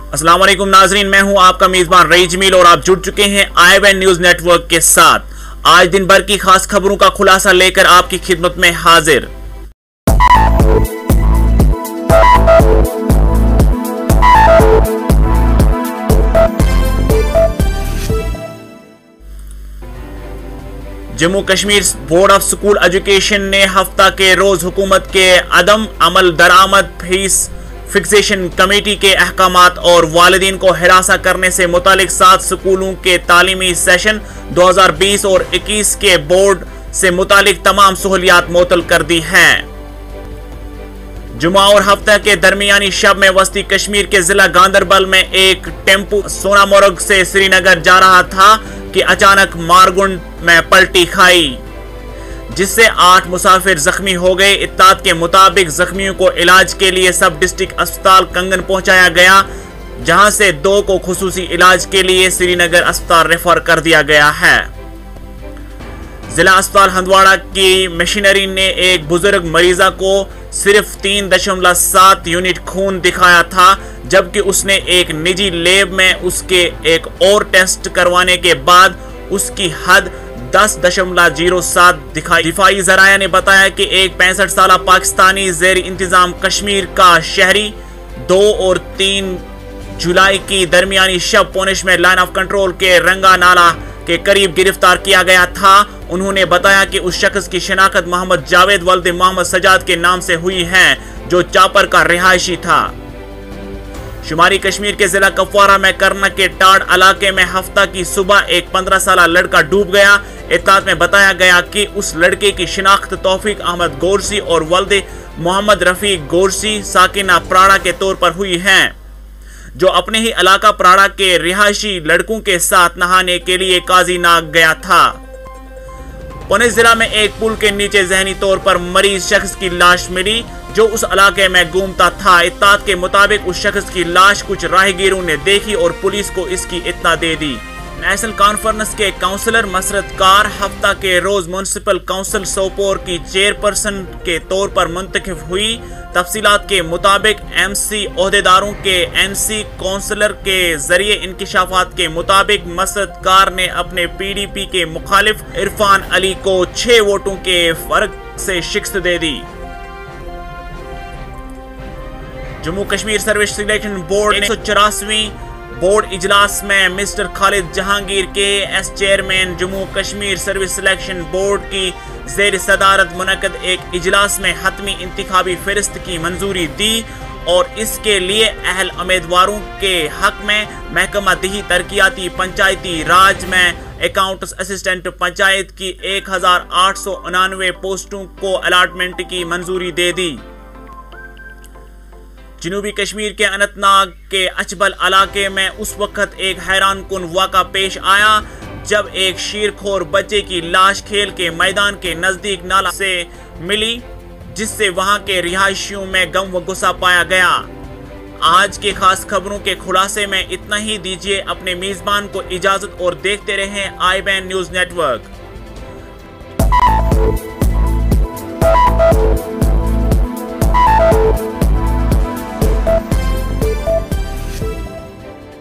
अस्सलाम वालेकुम नाजरीन, मैं हूं आपका मेजबान रईस जमील और आप जुड़ चुके हैं IBN न्यूज नेटवर्क के साथ। आज दिन भर की खास खबरों का खुलासा लेकर आपकी खिदमत में हाजिर। Jammu Kashmir board of school education ने हफ्ता के रोज हुकूमत के अदम अमल दरामद फीस फिक्सेशन कमेटी के अहकामात और वालिदीन को हिरासा करने से मुतालिक 7 स्कूलों के तालीमी सेशन 2020 और 21 के बोर्ड से मुतालिक तमाम सहूलियात मुअत्तल कर दी हैं। जुमा और हफ्ते के दरमियानी शब में वस्ती कश्मीर के जिला गांदरबल में एक टेम्पो सोनामर्ग से श्रीनगर जा रहा था कि अचानक मारगुंड में पलटी खाई, जिससे 8 मुसाफिर जख्मी हो गए। इत्तलात के मुताबिक जख्मियों को इलाज के लिए सब डिस्ट्रिक्ट अस्पताल कंगन पहुंचाया गया, जहां से 2 को खुसूसी इलाज के लिए श्रीनगर अस्पताल रेफर कर दिया गया है। जिला अस्पताल हंदवाड़ा की मशीनरी ने एक बुजुर्ग मरीजा को सिर्फ 3.7 यूनिट खून दिखाया था, जबकि उसने एक निजी लैब में उसके एक और टेस्ट करवाने के बाद उसकी हद 10.07 दिखाई। दिफाई जराया ने बताया कि एक 65 साल पाकिस्तानी ज़ेर इंतजाम कश्मीर का शहरी 2 और 3 जुलाई की दरमियानी शब पुंछ में लाइन ऑफ कंट्रोल के रंगा नाला के करीब गिरफ्तार किया गया था। उन्होंने बताया कि उस शख्स की शनाख्त मोहम्मद जावेद वल्द मोहम्मद सजाद के नाम से हुई है, जो चापर का रिहायशी था। शुमारी कश्मीर के जिला कपवारा में करना के टाड़ इलाके में हफ्ता की सुबह एक 15 साल लड़का डूब गया। इत्तलात में बताया गया कि उस लड़के की शिनाख्त तौफीक अहमद गोरसी और वल्द मोहम्मद रफीक गोरसी साकिना प्राड़ा के तौर पर हुई है, जो अपने ही इलाका प्राड़ा के रिहायशी लड़कों के साथ नहाने के लिए काजी नाग गया था। पुंछ जिला में एक पुल के नीचे जहनी तौर पर मरीज शख्स की लाश मिली, जो उस इलाके में घूमता था। इत्तलात के मुताबिक उस शख्स की लाश कुछ राहगीरों ने देखी और पुलिस को इसकी इत्तला दे दी। नेशनल कॉन्फ्रेंस के काउंसलर मसरत कार हफ्ता के रोज म्युनिसिपल काउंसिल सोपोर की चेयरपर्सन के तौर पर मुंतखब हुई। तफसीलात के मुताबिक MC ओहदेदारों के NC काउंसलर के जरिए इंकिशाफात के मुताबिक मसरत कार ने अपने PDP के मुखालिफ इरफान अली को 6 वोटों के फर्क से शिकस्त दे दी। Jammu Kashmir service selection board 184वीं बोर्ड इजलास में mister Khalid Jahangir KS chairman Jammu Kashmir service selection board की ज़ेर सदारत मुनक़द एक इजलास में हतमी इंतखाबी फहरिस्त की मंजूरी दी और इसके लिए अहल उम्मीदवारों के हक में महकमा दही तरक्याती पंचायती राज में अकाउंट्स असिस्टेंट पंचायत की 1899 पोस्टों को अलाटमेंट की मंजूरी दे दी। जनूबी कश्मीर के अनंतनाग के अचबल इलाके में उस वक्त एक हैरान कुन वाक़ा पेश आया, जब एक शीरखोर बच्चे की लाश खेल के मैदान के नजदीक नाला से मिली, जिससे वहां के रिहायशियों में गम व गुस्सा पाया गया। आज के खास खबरों के खुलासे में इतना ही। दीजिए अपने मेजबान को इजाजत और देखते रहें IBN न्यूज नेटवर्क।